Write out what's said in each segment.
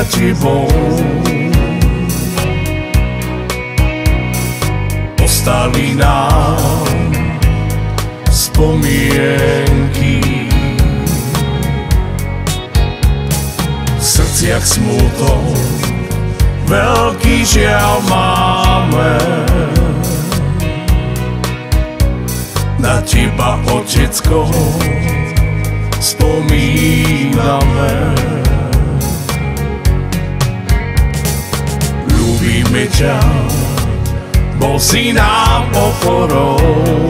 tebou. Ostali nám spomienky, v srdciach smutok, veľký žiaľ máme. Na teba, otecko, spomíname. Ľúbime ťa, bol si nám oporou.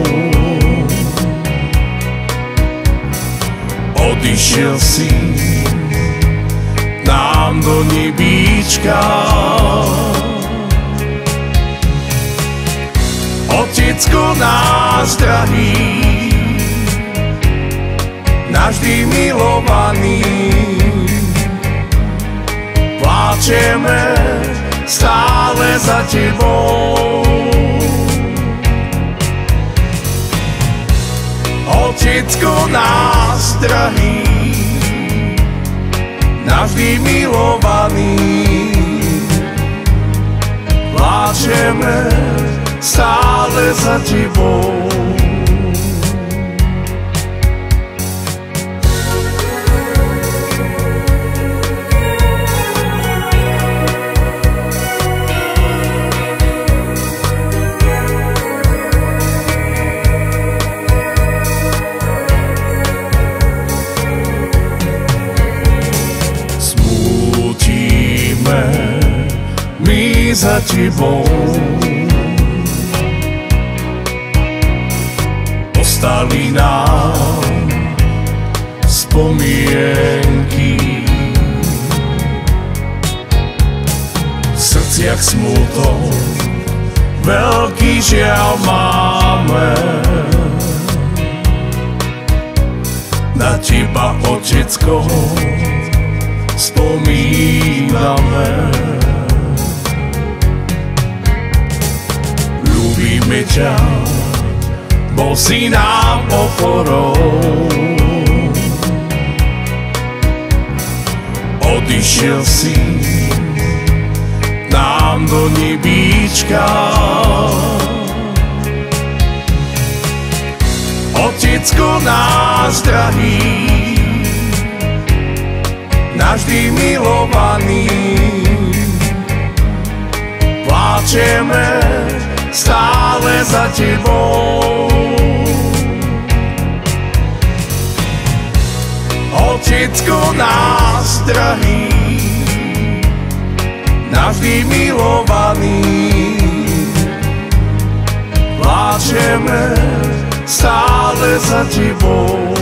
Odišiel si nám do nebíčka. Otecko náš drahý, navždy milovaný, pláčeme stále za tebou. Otecko náš drahý, navždy milovaný, pláčeme stále za tebou. Smútime my za tebou, ostali nám spomienky, v srdciach smutok, veľký žiaľ máme. Na teba, otecko, spomíname. Ľúbime ťa, bol si nám oporou. Odišiel si nám do nebíčka. Otecko náš drahý, navždy milovaný, pláčeme stále za tebou. Otecko náš drahý, navždy milovaný, pláčeme stále za tebou.